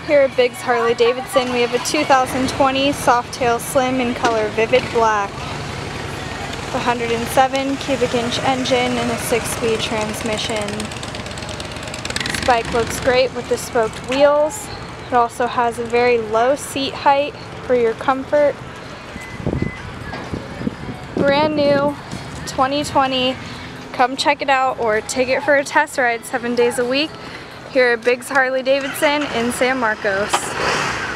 Here at Biggs Harley Davidson, we have a 2020 Softail Slim in color Vivid Black. 107 cubic inch engine and a 6-speed transmission. This bike looks great with the spoked wheels. It also has a very low seat height for your comfort. Brand new, 2020. Come check it out or take it for a test ride 7 days a week here at Biggs Harley Davidson in San Marcos.